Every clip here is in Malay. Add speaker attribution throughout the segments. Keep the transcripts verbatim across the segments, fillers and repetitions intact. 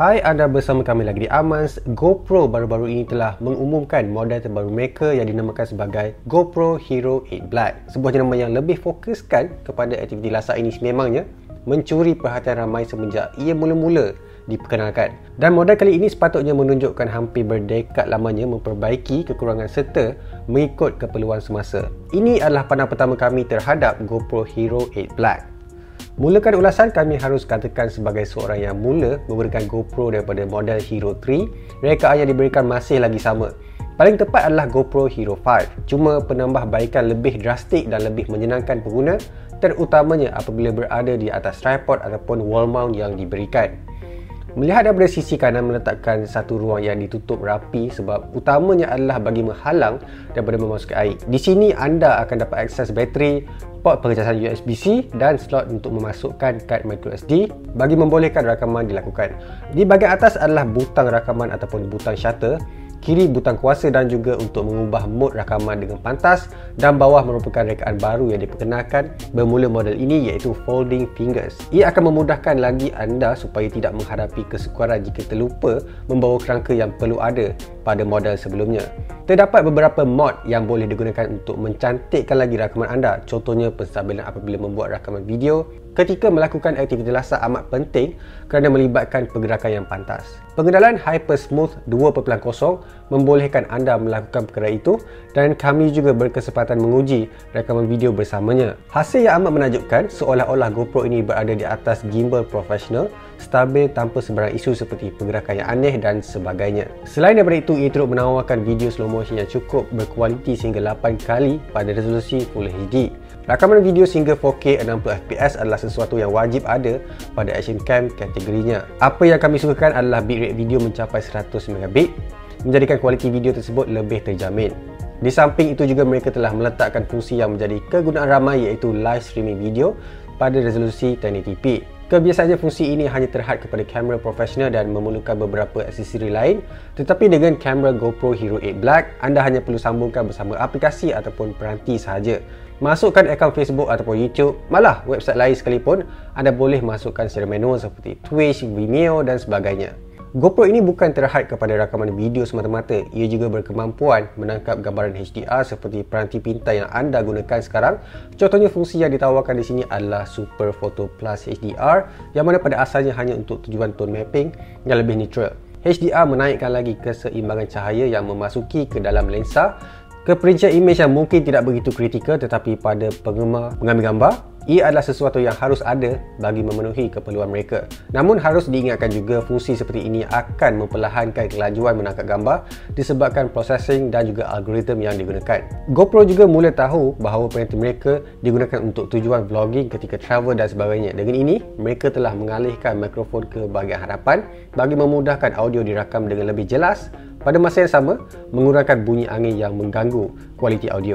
Speaker 1: Hai, anda bersama kami lagi di Amans. GoPro baru-baru ini telah mengumumkan model terbaru mereka yang dinamakan sebagai GoPro Hero eight Black. Sebuah jenama yang lebih fokuskan kepada aktiviti lasak ini sememangnya mencuri perhatian ramai semenjak ia mula-mula diperkenalkan. Dan model kali ini sepatutnya menunjukkan hampir berdekad lamanya memperbaiki kekurangan serta mengikut keperluan semasa. Ini adalah pandang pertama kami terhadap GoPro Hero eight Black. Mulakan ulasan, kami harus katakan sebagai seorang yang mula menggunakan GoPro daripada model Hero three, rekaan yang diberikan masih lagi sama. Paling tepat adalah GoPro Hero five, cuma penambahbaikan lebih drastik dan lebih menyenangkan pengguna, terutamanya apabila berada di atas tripod ataupun wall mount yang diberikan. Melihat daripada sisi kanan meletakkan satu ruang yang ditutup rapi sebab utamanya adalah bagi menghalang daripada memasuki air. Di sini anda akan dapat akses bateri, port pengecasan U S B C dan slot untuk memasukkan kad microSD bagi membolehkan rakaman dilakukan. Di bahagian atas adalah butang rakaman ataupun butang shutter, kiri butang kuasa dan juga untuk mengubah mod rakaman dengan pantas, dan bawah merupakan rekaan baru yang diperkenalkan bermula model ini iaitu folding fingers. Ia akan memudahkan lagi anda supaya tidak menghadapi kesukaran jika terlupa membawa kerangka yang perlu ada pada model sebelumnya. Terdapat beberapa mod yang boleh digunakan untuk mencantikkan lagi rakaman anda. Contohnya penstabilan apabila membuat rakaman video ketika melakukan aktiviti lasak amat penting kerana melibatkan pergerakan yang pantas. Pengenalan Hyper Smooth dua titik kosong membolehkan anda melakukan perkara itu dan kami juga berkesempatan menguji rakaman video bersamanya. Hasil yang amat menakjubkan, seolah-olah GoPro ini berada di atas gimbal profesional, stabil tanpa sebarang isu seperti pergerakan yang aneh dan sebagainya. Selain daripada itu, ia turut menawarkan video slow motion yang cukup berkualiti sehingga lapan kali pada resolusi Full H D. Rakaman video sehingga four K enam puluh F P S adalah sesuatu yang wajib ada pada action cam kategorinya. Apa yang kami sukakan adalah bitrate video mencapai seratus megabit, menjadikan kualiti video tersebut lebih terjamin. Di samping itu juga mereka telah meletakkan fungsi yang menjadi kegunaan ramai iaitu live streaming video pada resolusi ten eighty p. Kebiasaannya fungsi ini hanya terhad kepada kamera profesional dan memerlukan beberapa aksesori lain, tetapi dengan kamera GoPro Hero eight Black, anda hanya perlu sambungkan bersama aplikasi ataupun peranti sahaja. Masukkan akaun Facebook ataupun YouTube, malah website lain sekalipun, anda boleh masukkan secara manual seperti Twitch, Vimeo dan sebagainya. GoPro ini bukan terhad kepada rakaman video semata-mata, ia juga berkemampuan menangkap gambaran H D R seperti peranti pintar yang anda gunakan sekarang. Contohnya fungsi yang ditawarkan di sini adalah Super Photo Plus H D R yang mana pada asalnya hanya untuk tujuan tone mapping yang lebih neutral. H D R menaikkan lagi keseimbangan cahaya yang memasuki ke dalam lensa. Keperincian imej yang mungkin tidak begitu kritikal, tetapi pada penggemar mengambil gambar, ia adalah sesuatu yang harus ada bagi memenuhi keperluan mereka. Namun harus diingatkan juga fungsi seperti ini akan memperlahankan kelajuan menangkap gambar disebabkan processing dan juga algoritma yang digunakan. GoPro juga mula tahu bahawa peranti mereka digunakan untuk tujuan vlogging ketika travel dan sebagainya. Dengan ini, mereka telah mengalihkan mikrofon ke bahagian hadapan bagi memudahkan audio dirakam dengan lebih jelas, pada masa yang sama mengurangkan bunyi angin yang mengganggu kualiti audio.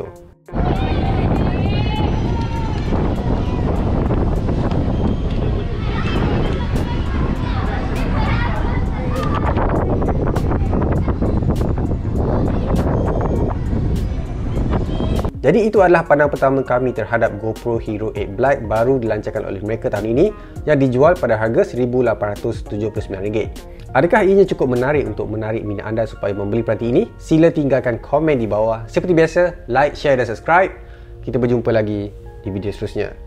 Speaker 1: Jadi itu adalah pandang pertama kami terhadap GoPro Hero eight Black baru dilancarkan oleh mereka tahun ini yang dijual pada harga seribu lapan ratus tujuh puluh sembilan ringgit. Adakah ianya cukup menarik untuk menarik minat anda supaya membeli peranti ini? Sila tinggalkan komen di bawah. Seperti biasa, like, share dan subscribe. Kita berjumpa lagi di video seterusnya.